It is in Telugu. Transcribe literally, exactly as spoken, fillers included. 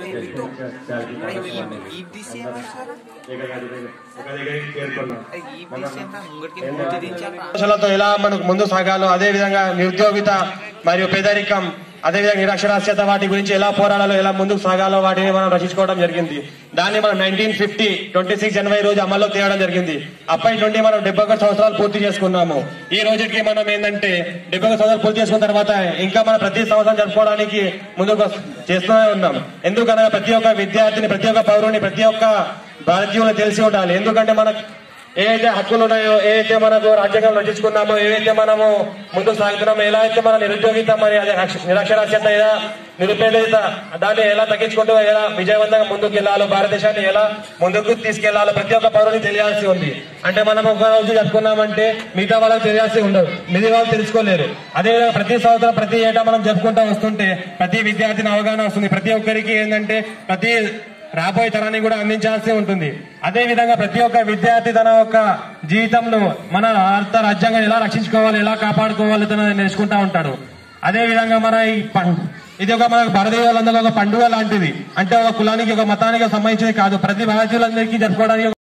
ఎలా మనకు ముందు సాగాలో, అదే విధంగా నిరుద్యోగిత మరియు పేదరికం, అదేవిధంగా నిరక్షరాస్యత వాటి గురించి ఎలా పోరాడాలో, ఎలా ముందుకు సాగాలో వాటిని మనం రచించుకోవడం జరిగింది. దాన్ని మనం నైన్టీన్ ఫిఫ్టీ ట్వంటీ సిక్స్ జనవరి రోజు అమల్లో తేవడం జరిగింది. అప్పటి నుండి మనం డెబ్బై ఒకటి సంవత్సరాలు పూర్తి చేసుకున్నాము. ఈ రోజుకి మనం ఏంటంటే డెబ్బై ఒకటి సంవత్సరాలు పూర్తి చేసుకున్న తర్వాత ఇంకా మనం ప్రతి సంవత్సరం జరుపుకోవడానికి ముందుకు చేస్తూనే ఉన్నాం. ఎందుకనగా ప్రతి ఒక్క విద్యార్థిని, ప్రతి ఒక్క పౌరుని, ప్రతి ఒక్క భారతీయులు తెలిసి ఉండాలి. ఎందుకంటే మనకు ఏవైతే హక్కులు ఉన్నాయో, ఏవైతే మనకు రాజ్యాంగం రచించుకున్నామో, ఏవైతే మనము ముందుకు సాగుతున్నామో, ఎలా అయితే మన నిరుద్యోగిత మరి అదే నిరక్షరాస్యత, ఎలా నిరుపేదత దాన్ని ఎలా తగ్గించుకుంటూ ఎలా విజయవంతంగా ముందుకు వెళ్లాలో, భారతదేశాన్ని ఎలా ముందుకు తీసుకెళ్లాలో ప్రతి ఒక్క పౌరుని తెలియాల్సి ఉంది. అంటే మనం ఒక రోజు జరుపుకున్నామంటే మిగతా వాళ్ళకి తెలియాల్సి ఉండదు, మిగతా వాళ్ళు తెలుసుకోలేరు. అదేవిధంగా ప్రతి సంవత్సరం ప్రతి ఏటా మనం జరుపుకుంటూ వస్తుంటే ప్రతి విద్యార్థిని అవగాహన వస్తుంది. ప్రతి ఒక్కరికి ఏంటంటే ప్రతి రాబోయే తరాన్ని కూడా అందించాల్సి ఉంటుంది. అదే విధంగా ప్రతి ఒక్క విద్యార్థి తన యొక్క జీవితంలో మన భారత రాజ్యాంగాన్ని ఎలా రక్షించుకోవాలి, ఎలా కాపాడుకోవాలి తన నేర్చుకుంటా ఉంటాడు. అదే విధంగా మన ఈ ఇది ఒక మన భారతీయులందరూ ఒక పండుగ లాంటిది. అంటే ఒక కులానికి, ఒక మతానికి సంబంధించినది కాదు, ప్రతి భారతీయులందరికీ జరుపుకోవడానికి